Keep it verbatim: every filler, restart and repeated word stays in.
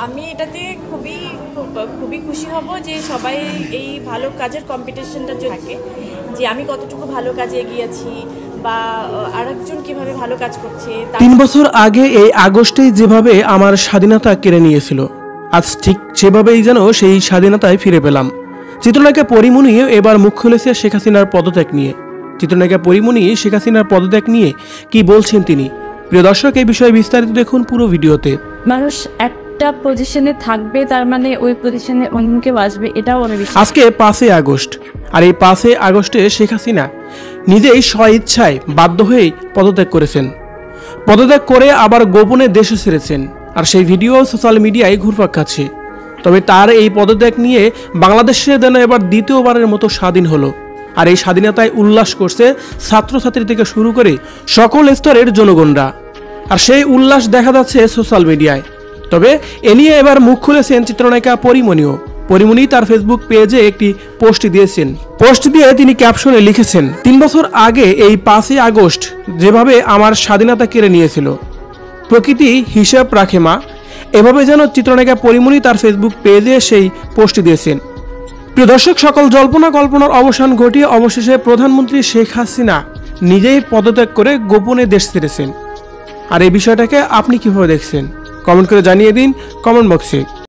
আমি এটাতে খুবই খুবই খুশি হব যে সবাই এই ভালো কাজের কম্পিটিশনটা যে থাকে, যে আমি কতটুকু ভালো কাজে এগিয়েছি বা আরেকজন কিভাবে ভালো কাজ করছে। তিন বছর আগে এই আগস্টেই যেভাবে আমার স্বাধীনতা কেড়ে নিয়েছিল, আজ ঠিক সেভাবেই যেন সেই স্বাধীনতায় ফিরে পেলাম। চিত্রনায়িকা পরীমণি এবার মুখ খুলেছে শেখ হাসিনার পদত্যাগ নিয়ে। চিত্রনায়িকা পরীমণি শেখ হাসিনার পদত্যাগ নিয়ে কি বলছেন তিনি, প্রিয় দর্শক, এই বিষয়ে বিস্তারিত দেখুন পুরো ভিডিওতে। মানুষ একটা পজিশনে থাকবে, তার মানে ওই পজিশনে অন্য কেউ আসবে, এটাও অনেক বেশি। আজকে পাঁচই আগস্ট, আর এই পাঁচই আগস্টে শেখ হাসিনা নিজেই স্বইচ্ছায় বাধ্য হয়েই পদত্যাগ করেছেন। পদত্যাগ করে আবার গোপনে দেশে ছেড়েছেন, আর সেই ভিডিও সোশ্যাল মিডিয়ায় ঘুরপাক খাচ্ছে। তবে তার এই পদত্যাগ নিয়ে বাংলাদেশে যেন এবার দ্বিতীয়বারের মতো স্বাধীন হলো, আর এই স্বাধীনতায় উল্লাস করছে ছাত্রছাত্রী থেকে শুরু করে সকল স্তরের জনগণরা, আর সেই উল্লাস দেখা যাচ্ছে সোশ্যাল মিডিয়ায়। তবে এ নিয়ে এবার মুখ খুলেছেন চিত্রনায়িকা পরীমণিও। পরীমণি তার ফেসবুক পেজে একটি পোস্ট দিয়েছেন। পোস্ট দিয়ে তিনি ক্যাপশনে লিখেছেন, তিন বছর আগে এই পাঁচই আগস্ট যেভাবে আমার স্বাধীনতা কেড়ে নিয়েছিল, প্রকৃতি হিসাব রাখে মা। এভাবে যেন চিত্রনায়িকা পরীমণি তার ফেসবুক পেজে সেই পোস্ট দিয়েছেন। প্রিয় দর্শক, সকল জল্পনা কল্পনার অবসান ঘটিয়ে অবশেষে প্রধানমন্ত্রী শেখ হাসিনা নিজেই পদত্যাগ করে গোপনে দেশ ছেড়েছেন। আর এই বিষয়টাকে আপনি কিভাবে দেখছেন, কমেন্ট করে জানিয়ে দিন কমেন্ট বক্সে।